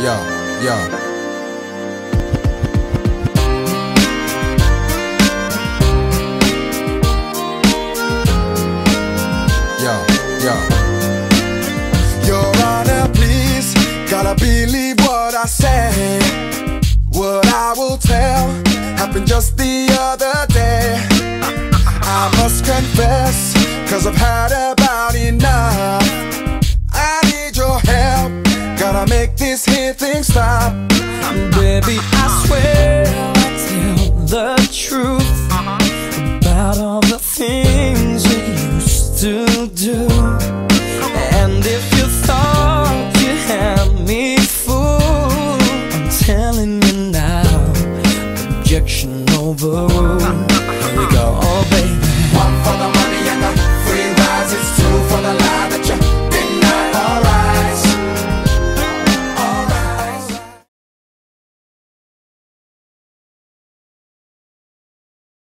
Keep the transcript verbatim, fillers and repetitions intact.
yo, yo. Yo, yo. Your Honor, please, gotta believe what I say. What I will tell happened just the other day. I must confess, cause I've had about enough. I need your help, gotta make this here thing stop. Baby, I swear I'll tell the truth about all the things you used to do. And if you thought you had me fooled, I'm telling you now, objection overruled.